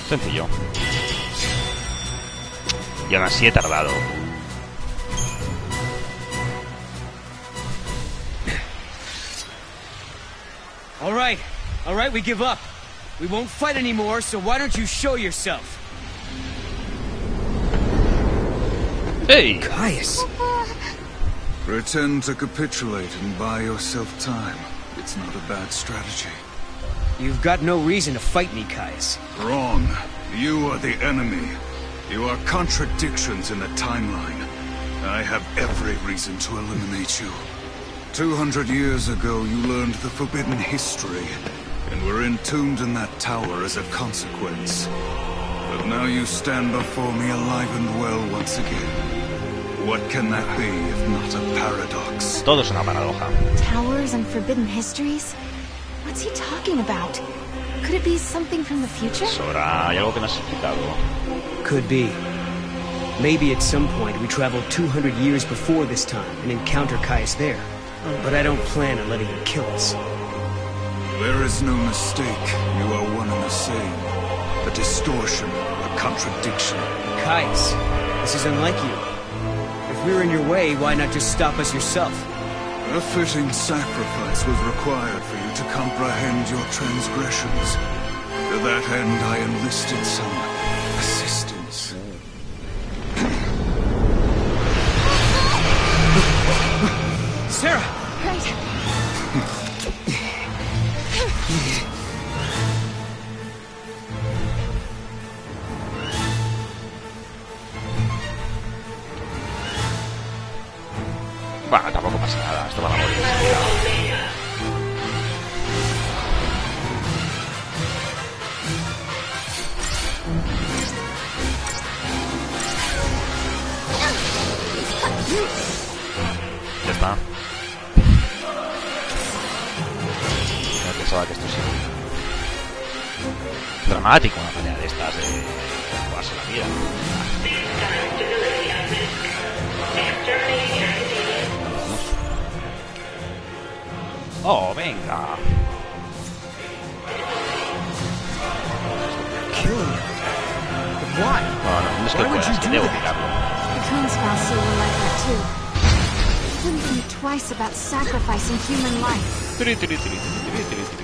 Sencillo. Y aún así he tardado. All right, we give up. We won't fight anymore, so why don't you show yourself? Hey! Caius. Pretend to capitulate and buy yourself time. It's not a bad strategy. You've got no reason to fight me, Caius. Wrong. You are the enemy. You are contradictions in the timeline. I have every reason to eliminate you. 200 years ago, you learned the forbidden history, and were entombed in that tower as a consequence. But now you stand before me alive and well once again. What can that be if not a paradox? Todo es una paradoja. Towers and forbidden histories? What's he talking about? Could it be something from the future? Sora, hay algo que no has explicado. Could be. Maybe at some point we travel 200 years before this time and encounter Caius there. But I don't plan on letting him kill us. There is no mistake. You are one and the same. A distortion, a contradiction. Caius, this is unlike you. If we're in your way, why not just stop us yourself? A fitting sacrifice was required for you to comprehend your transgressions. To that end, I enlisted some assistance. Sarah! Right. Bueno, tampoco pasa nada, esto va a morir enseguida. Ya está. No pensaba que esto sería dramático, una pelea de estas de jugarse la vida. Oh, venga. Kill him. But why? Bueno, no es que Why would pueda, you es que do debo that? tirarlo. The Coon spouse were like that too. Wouldn't think twice about sacrificing human life. Tiri, tiri, tiri, tiri, tiri, tiri, tiri.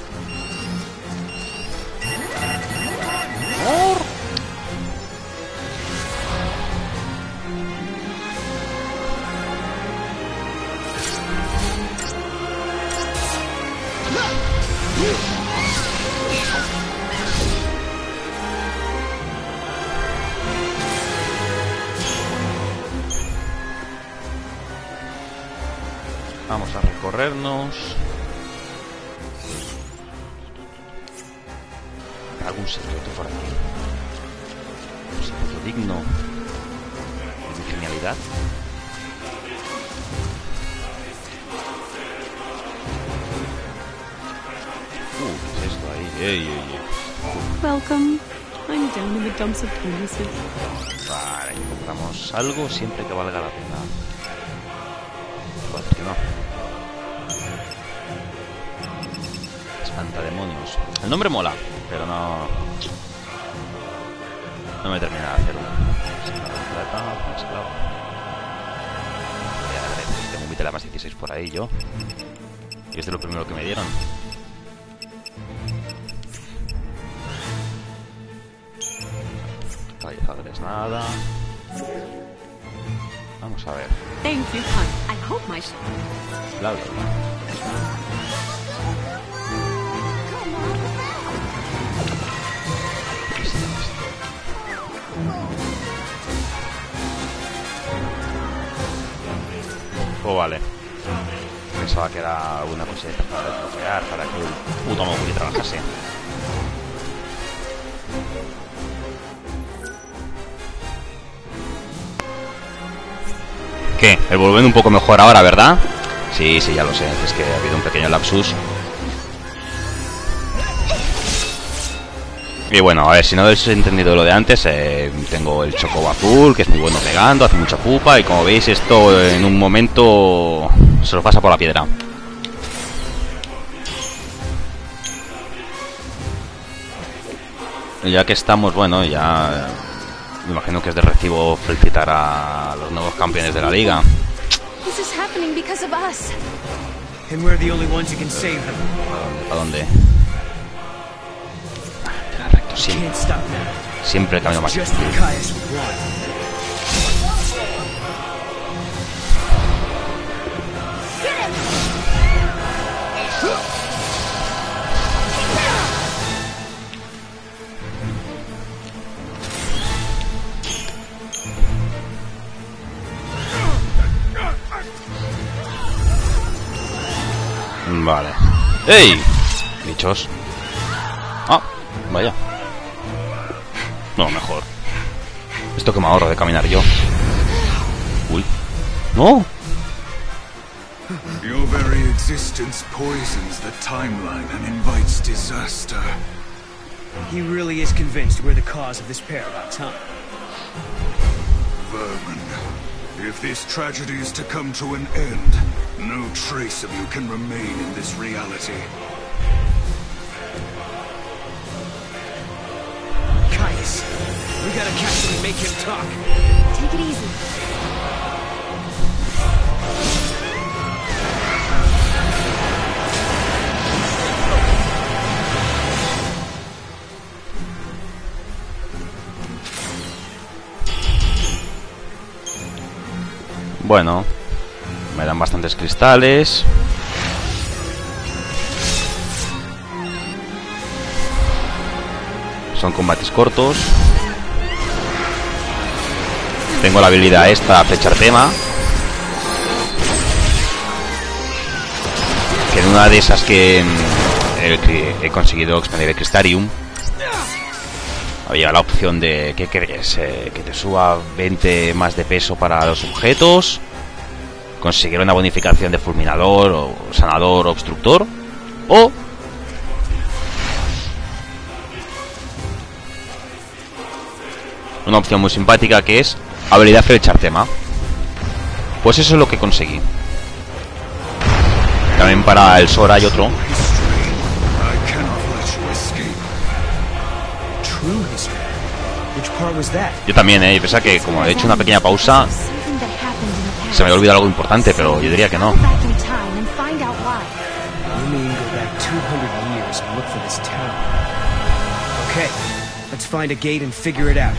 Vamos a recorrernos. ¿Algún secreto por aquí? ¿Un secreto digno de mi genialidad? ¿Qué es esto ahí? ¡Ey, ey, ey! Welcome. I'm down in the dumps of penises. Vale, compramos algo siempre que valga la pena. Joder, que no. Espantademonios. El nombre mola, pero no me termina de hacerlo. Tengo un Vitela más 16 por ahí yo. Y es de lo primero que me dieron. Caballizadores, nada. Vamos a ver. Thank you, hon. I hope my... Bla, bla, bla. Oh, vale. Pensaba que era alguna cosita para desbloquear, para que el puto Mowgli trabajase. ¿Qué? El volumen un poco mejor ahora, ¿verdad? Sí, sí, ya lo sé. Es que ha habido un pequeño lapsus. Y bueno, a ver, si no habéis entendido lo de antes, tengo el Chocobo azul, que es muy bueno pegando, hace mucha pupa, y como veis esto en un momento se lo pasa por la piedra. ya que estamos, bueno, ya me imagino que es de recibo felicitar a los nuevos campeones de la liga. This is happening because of us. And we're the only ones who can save them. ¿A dónde? Ah, recto, Can't stop now. siempre el camino más Just difícil. what Caius would want. Vale. ¡Ey! Bichos. Ah, vaya. No, mejor. Esto que me ahorro de caminar yo. Uy. ¡No! Your very existence poisons the timeline and invites disaster. He really is convinced we're the cause of this paradox, huh? Vermin, if this tragedy is to come to an end, no trace of you can remain in this reality. Caius, we gotta catch him and make him talk. Take it easy. Bueno, me dan bastantes cristales. Son combates cortos. Tengo la habilidad esta, flechar tema. Que en una de esas que he conseguido expandir el Crystarium, había la opción de, ¿qué querés? Que te suba 20 más de peso para los objetos, conseguir una bonificación de fulminador o sanador o obstructor, o una opción muy simpática que es habilidad flechar tema. Pues eso es lo que conseguí. También para el Sora hay otro. I cannot let you escape. True history. Which part was that? Yo también, y pese a que como he hecho una pequeña pausa, Something that happened in the past. se me había olvidado algo importante, pero yo diría que no. Go back in time and find out why. You mean go back 200 years and look for this town? Okay, let's find a gate and figure it out.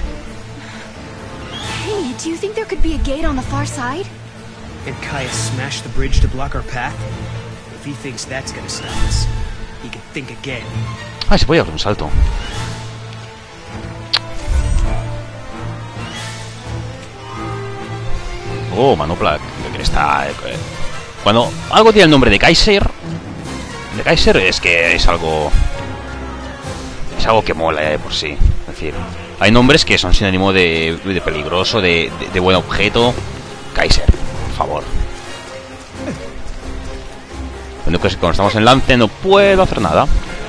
Hey, do you think there could be a gate on the far side? And Caius smash the bridge to block our path? If he thinks that's gonna stop us, he can think again. Ay, se puede dar un salto. Oh, manopla que está. Cuando algo tiene el nombre de Kaiser, es que es algo que mola de por sí. Es decir, hay nombres que son sinónimo de peligroso, de buen objeto. Kaiser, por favor. Bueno, que cuando estamos en lance no puedo hacer nada.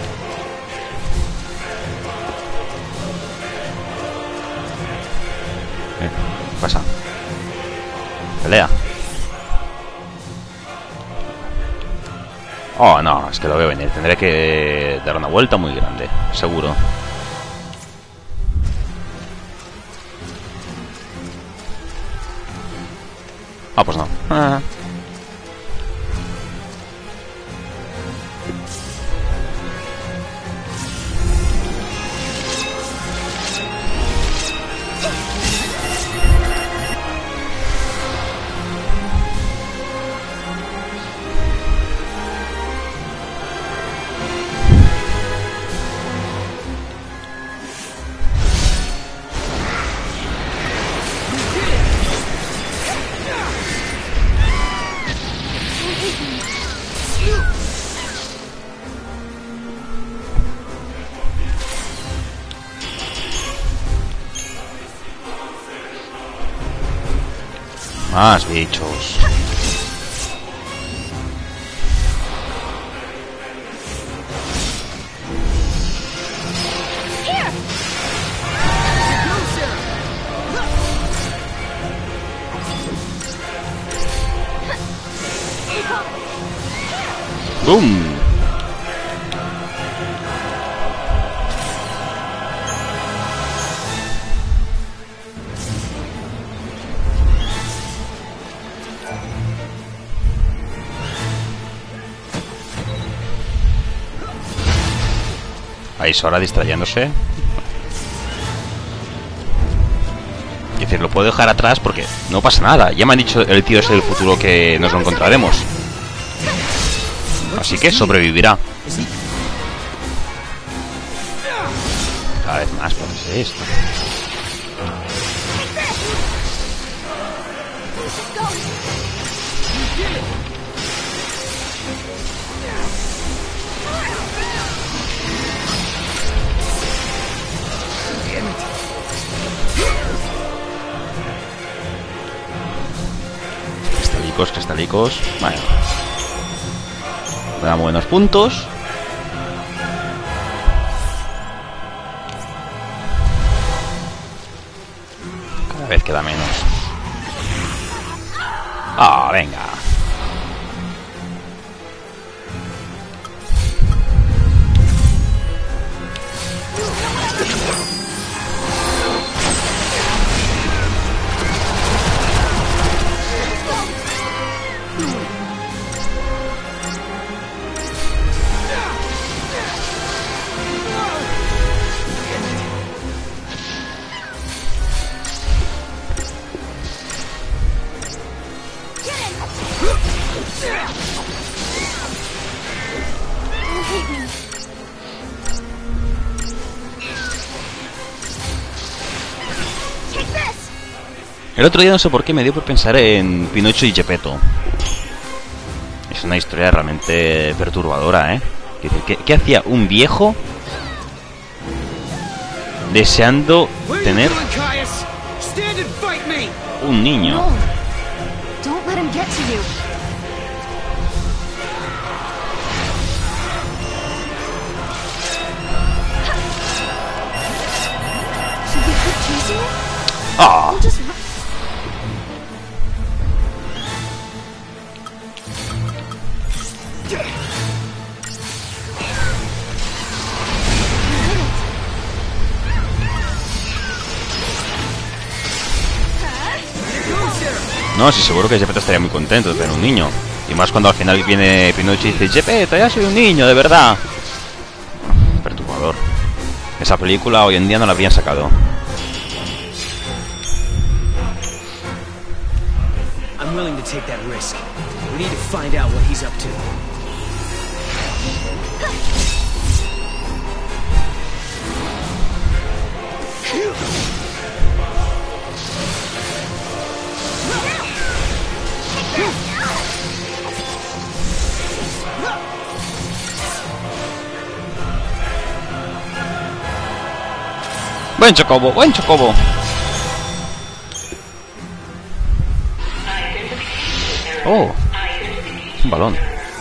¿Qué pasa? Pelea. Oh, no, es que lo veo venir. Tendré que dar una vuelta muy grande, seguro. Ah, pues no. Ah. Más bichos. ¡Bum! Ahí Sora distrayéndose. Es decir, lo puedo dejar atrás porque no pasa nada. Ya me han dicho el tío ese del futuro que nos lo encontraremos. Así que sobrevivirá. Cada vez más parece esto. Cristalicos. Bueno. Me dan buenos puntos. Cada vez queda menos. Ah, venga. El otro día no sé por qué me dio por pensar en Pinocho y Geppetto. Es una historia realmente perturbadora, ¿eh? ¿Qué hacía un viejo deseando tener un niño? No. Don't let him get to you. Should we keep chasing him? ¡Ah! We'll just No, sí, seguro que Geppetto estaría muy contento de tener un niño. Y más cuando al final viene Pinocho y dice: Geppetto, ya soy un niño, de verdad. Perturbador. Esa película hoy en día no la habrían sacado. I'm willing to take that risk. We need to find out what he's up to. Buen Chocobo, buen Chocobo. Oh, un balón.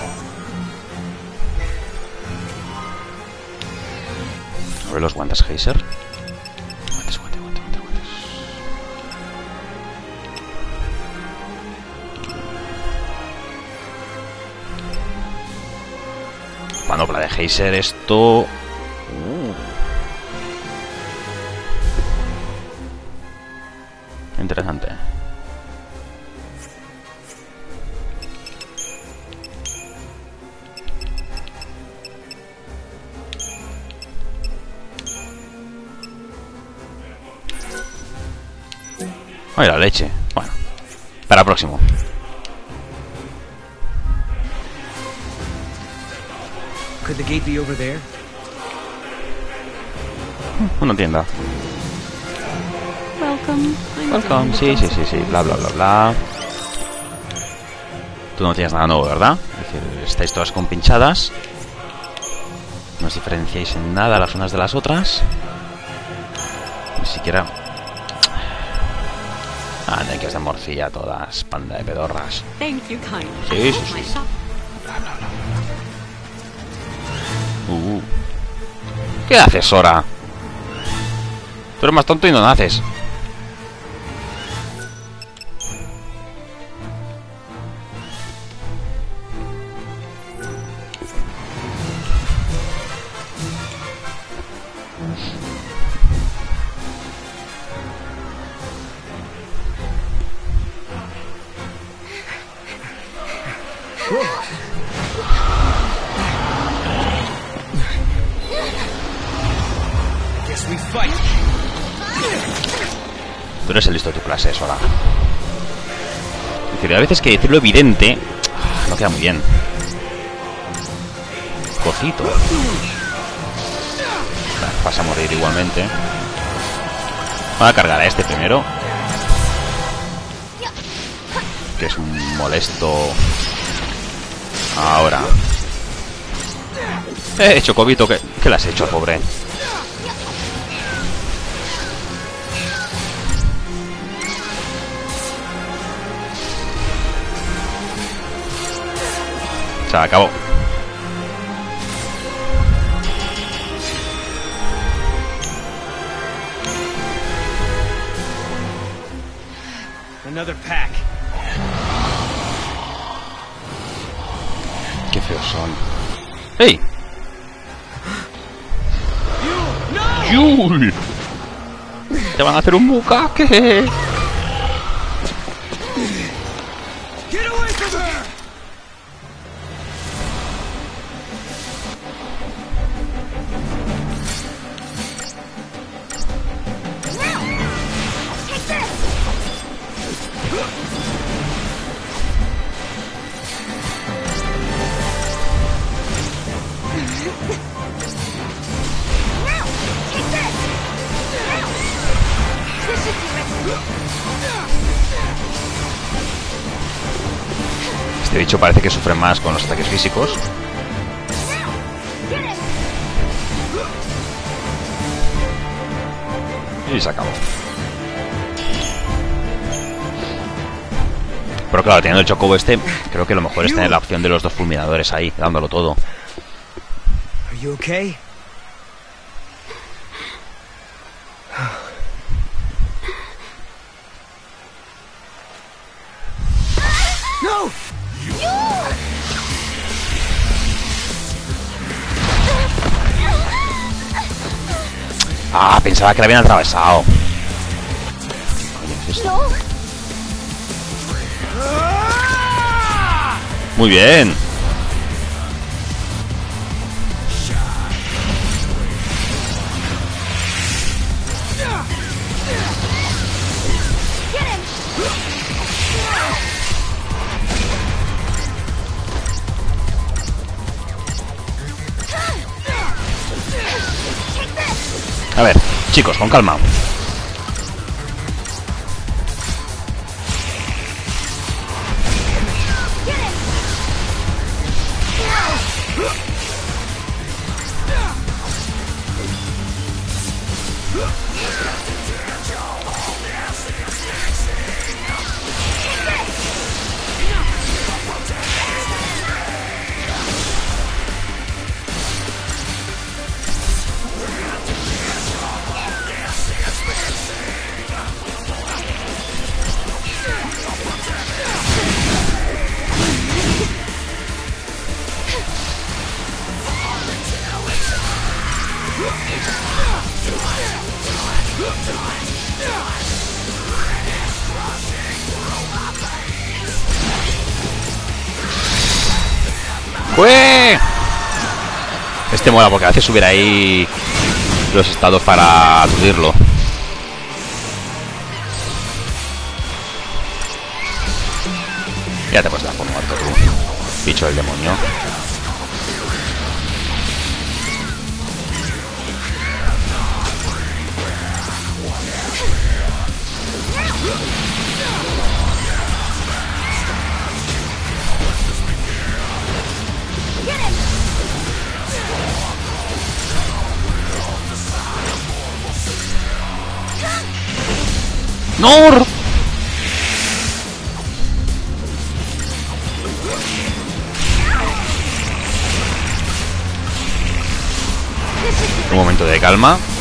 A ver los guantes Geyser. Guantes. Manopla de Geyser, esto... Interesante. Ay, la leche. Bueno, para el próximo. Could the gate be over there? Una tienda. Welcome. Welcome, sí, bla bla bla bla. Tú no tienes nada nuevo, ¿verdad? Es decir, estáis todas compinchadas. No os diferenciáis en nada las unas de las otras. Ni siquiera... Ah, no hay que es de morcilla todas, panda de pedorras. Thank you, kind. Sí, I sí, hope my sí. shop- ¿Qué haces, Sora? Tú eres más tonto y no naces. this, we fight. Tú eres el listo de tu clase, Sora. Es decir, a veces que decirlo evidente no queda muy bien. Cosito. Vas a morir igualmente. Voy a cargar a este primero, que es un molesto. Ahora. Chocobito, ¿qué le has hecho, pobre? Se acabó. Another pack. Qué feos son. ¡Hey! ¡Yul! ¡Te van a hacer un bucaque! Get away from her! Este bicho parece que sufre más con los ataques físicos. Y se acabó. Pero claro, teniendo el chocobo este, creo que lo mejor es tener la opción de los dos fulminadores ahí, dándolo todo. Are you okay? No! Ah, pensaba que la habían atravesado. ¿Qué es esto? Muy bien. A ver, chicos, con calma. ¡Fue! Este mola porque hace subir ahí los estados para aturdirlo. Ya te puedes dar por muerto tú, bicho del demonio. ¡No! Un momento de calma.